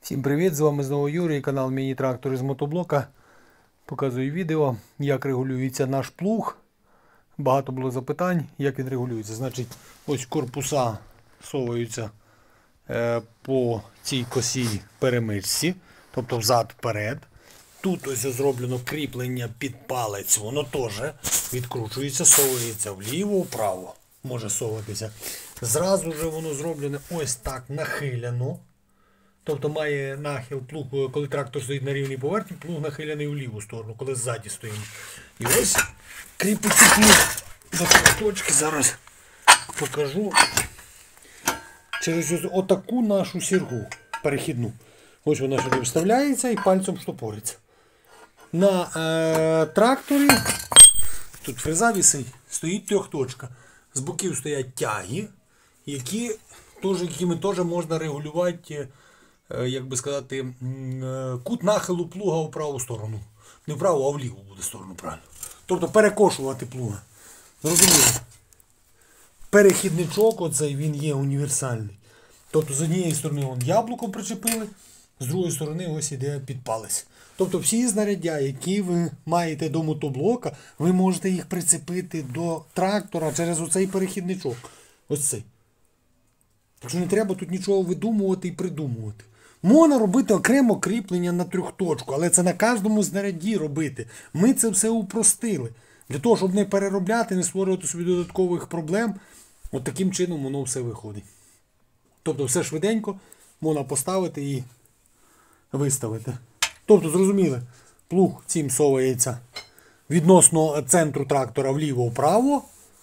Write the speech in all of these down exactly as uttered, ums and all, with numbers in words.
Всім привіт! З вами знову Юрій, канал Міні-трактор з мотоблока. Показую відео, як регулюється наш плуг. Багато було запитань, як він регулюється. Значить, ось корпуса совуються е, по цій косій перемичці, тобто взад-вперед. Тут ось зроблено кріплення під палець, воно теж відкручується, совується вліво-вправо. Може совуватися. Зразу же воно зроблене ось так нахиляно. Тобто має нахил плуг, коли трактор стоїть на рівній поверхні, плуг нахилений в ліву сторону, коли ззаді стоїть. І ось кріпиться плуг до цієї точки, зараз покажу. Через ось отаку нашу сіргу перехідну. Ось вона сюди вставляється і пальцем штопориться. На е, тракторі, тут фреза висить, стоїть трьохточка. З боків стоять тяги, які, теж, якими теж можна регулювати, як би сказати, кут нахилу плуга у праву сторону. Не в праву, а в ліву буде сторону, правильно. Тобто перекошувати плуга. Зрозуміло. Перехідничок оцей, він є універсальний. Тобто з однієї сторони вон яблуко причепили, з другої сторони ось іде під палець. Тобто всі знаряддя, які ви маєте до мотоблока, ви можете їх прицепити до трактора через оцей перехідничок. Ось цей. Так що не треба тут нічого видумувати і придумувати. Можна робити окремо кріплення на трьохточку, але це на кожному знарядді робити. Ми це все упростили. Для того, щоб не переробляти, не створювати собі додаткових проблем, от таким чином воно все виходить. Тобто все швиденько можна поставити і виставити. Тобто, зрозуміли, плуг цим совається відносно центру трактора вліво-вправо,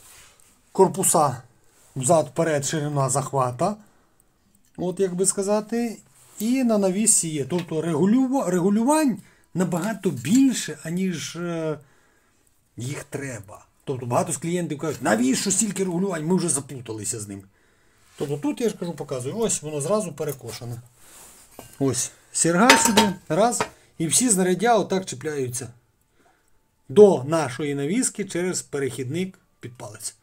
корпуса взад-вперед, ширина захвата, от як би сказати, і на навісі є. Тобто регулювань набагато більше, аніж е, їх треба. Тобто багато з клієнтів кажуть, навіщо стільки регулювань, ми вже заплуталися з ними. Тобто тут, я ж кажу, показую, ось воно зразу перекошене. Ось, сірга сюди, раз, і всі знаряддя отак чіпляються до нашої навіски через перехідник під палець.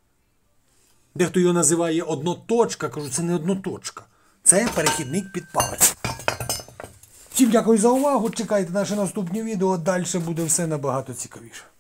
Дехто його називає одноточка, кажу, це не одноточка. Це перехідник під палець. Всім дякую за увагу, чекайте наші наступні відео, далі буде все набагато цікавіше.